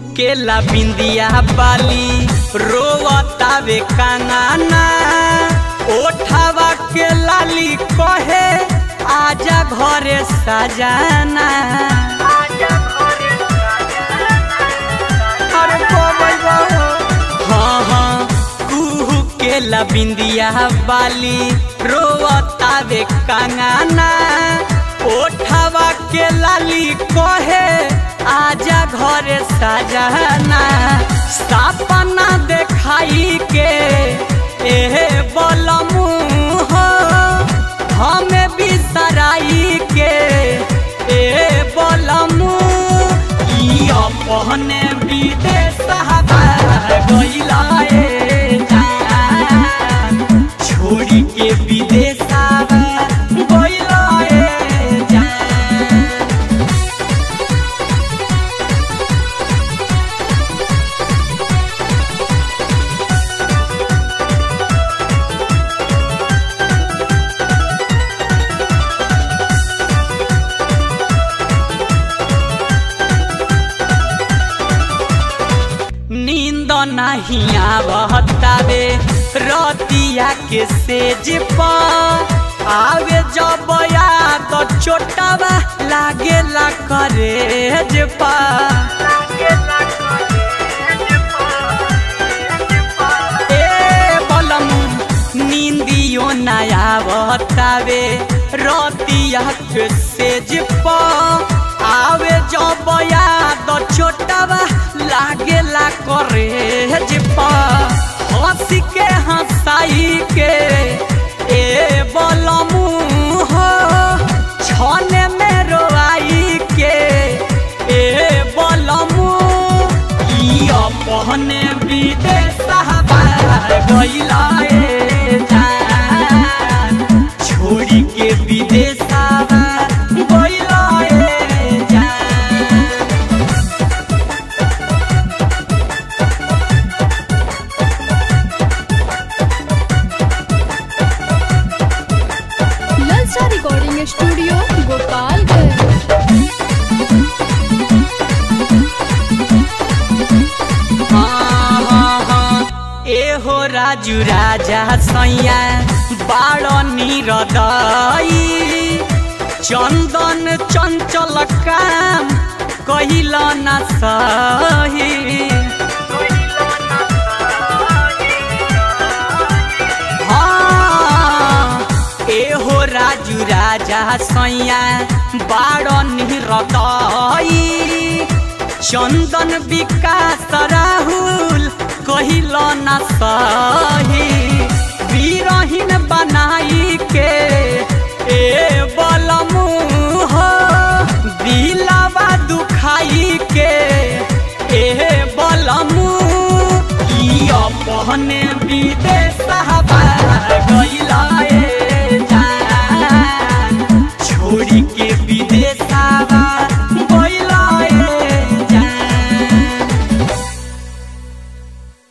के ला बिंदिया बाली रोवतावे कांगाना ओठावा के लाली कहे आजा घरे सजाना। हाँ कुहू के ला बिंदिया बाली रोवतावे कांगाना ओठावा के लाली कहे आजा घरे सजाना। सपना देखाई के एहे बलमू हो हमें बिसराई के ए बलमू अपने विदेश गइला छोड़ी के विदेश नींद नहीं आवतावे रतिया के सेज पर आवे जब याद चोटावा लागेला करेज ए बलमू नींदियो नहीं आवतावे रतिया के सेज पर आवे जब याद छोटावा लागेला करेज हंसी के हंसाई के ए बलमू हो छने में रोआई के ए बलमू अपने विदेश गइला छोड़ी के विदेश रिकॉर्डिंग स्टूडियो गोपालगंज। एहो राजू राजा सैया बाड़ निरदई चंदन चंचल काम कहिल न सही। एहो राजू राजा सैया बाड़ निरदई चंदन विकास राहुल कहिल न सही। बीरहीन बनाई के ए बलमू हो दिलवा दुखाई के ए बलमू अपने विदेश